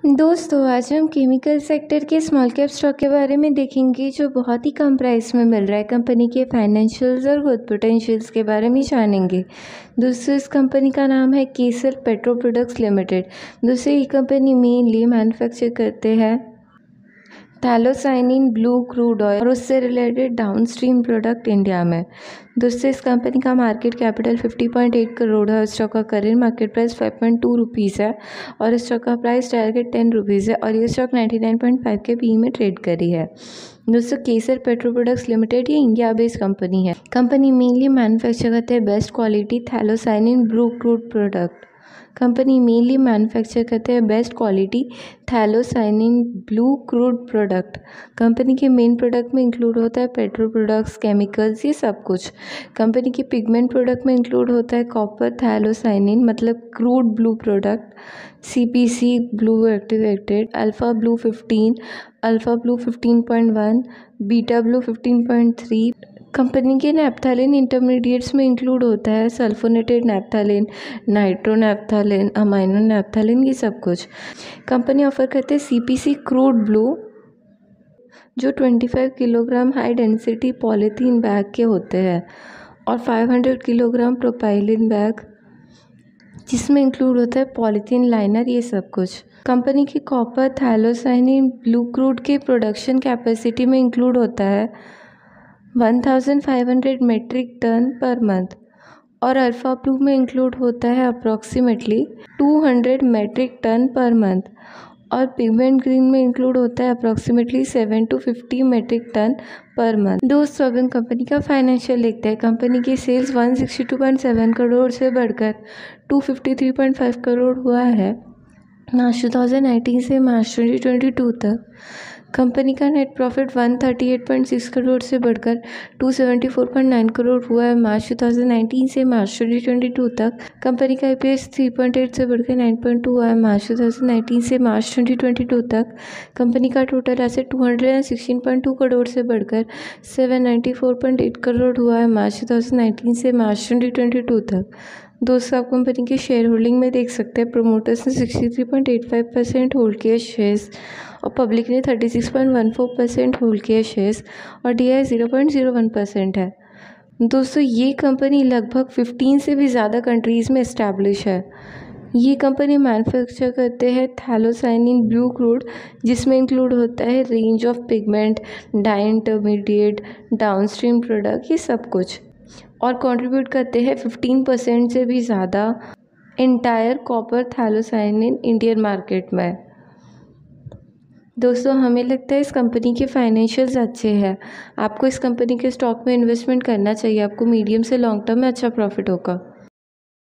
दोस्तों आज हम केमिकल सेक्टर के स्मॉल कैप स्टॉक के बारे में देखेंगे जो बहुत ही कम प्राइस में मिल रहा है। कंपनी के फाइनेंशियल्स और ग्रोथ पोटेंशियल्स के बारे में जानेंगे। दोस्तों इस कंपनी का नाम है केसर पेट्रो प्रोडक्ट्स लिमिटेड। दोस्तों ये कंपनी मेनली मैन्युफैक्चर करते हैं थैलोसाइनिन ब्लू क्रूड ऑयल और उससे रिलेटेड डाउनस्ट्रीम प्रोडक्ट इंडिया में। दोस्तों इस कंपनी का मार्केट कैपिटल 50.8 करोड़ है। स्टॉक का करेंट मार्केट प्राइस 5.2 रुपीज़ है और स्टॉक का प्राइस टारगेट 10 रुपीज़ है और ये स्टॉक 99.5 के पी में ट्रेड करी है। दोस्तों केसर पेट्रो प्रोडक्ट्स लिमिटेड ये इंडिया बेस्ड कंपनी है। कंपनी मेनली मैन्युफैक्चर करते हैं best quality phthalocyanine blue crude product. Company mainly manufacture करते हैं best quality phthalocyanine blue crude product. Company के मेन प्रोडक्ट में इंक्लूड होता है पेट्रो प्रोडक्ट्स, केमिकल्स, ये सब कुछ। कंपनी के पिगमेंट प्रोडक्ट में इंक्लूड होता है कॉपर थैलोसाइनिन मतलब crude blue product, CPC blue activated, alpha blue 15, alpha blue 15.1, beta blue 15.3। Company के नैप्थेलिन इंटरमीडिएट्स में इंक्लूड होता है sulphonated naphthalene, nitro naphthalene, amino naphthalene, ये सब कुछ। कंपनी ऑफर करते हैं CPC क्रूड ब्लू जो 25 kilogram high density polythene bag के होते हैं और 500 किलोग्राम प्रोपाइलिन बैग जिसमें इंक्लूड होता है पॉलीथीन लाइनर, ये सब कुछ। कंपनी की कॉपर थैलोसाइनिन ब्लू क्रूड के प्रोडक्शन कैपेसिटी में इंक्लूड होता है 1500 मेट्रिक टन पर मंथ और अल्फ़ा ब्लू में इंक्लूड होता है approximately 200 metric ton per month और पिगमेंट ग्रीन में इंक्लूड होता है approximately 7 to 50 metric ton per month. दोस्तों अब इन कंपनी का फाइनेंशियल देखते हैं। कंपनी की सेल्स 162.7 करोड़ से बढ़कर 253.5 करोड़ हुआ है मार्च 2019 से मार्च 2022 तक। कंपनी का नेट प्रॉफिट 138.6 करोड़ से बढ़कर 274.9 करोड़ हुआ है मार्च 2019 से मार्च 2022 तक। कंपनी का EPS 3.8 से बढ़कर 9.2 हुआ है मार्च 2019 से मार्च 2022 तक। कंपनी का टोटल एसेट 216.2 करोड़ से बढ़कर 794.8 करोड़ हुआ है मार्च 2019 से मार्च 2022 तक। दोस्तों आप कंपनी के शेयर होल्डिंग में देख सकते हैं प्रोमोटर्स ने 63.85% होल्ड किया शेयर्स और पब्लिक ने 36.14% होल्ड किया शेयर्स और DI 0.01% है। दोस्तों ये कंपनी लगभग 15 से भी ज़्यादा कंट्रीज़ में इस्टेब्लिश है। ये कंपनी मैन्युफैक्चर करते हैं थैलोसाइनिन ब्लू क्रूड जिसमें इंक्लूड होता है range of pigment, dye intermediate, downstream product, ये सब कुछ और कंट्रीब्यूट करते हैं 15% से भी ज़्यादा entire copper phthalocyanine Indian market में। दोस्तों हमें लगता है इस कंपनी के फाइनेंशियल्स अच्छे हैं। आपको इस कंपनी के स्टॉक में इन्वेस्टमेंट करना चाहिए। आपको मीडियम से लॉन्ग टर्म में अच्छा प्रॉफिट होगा।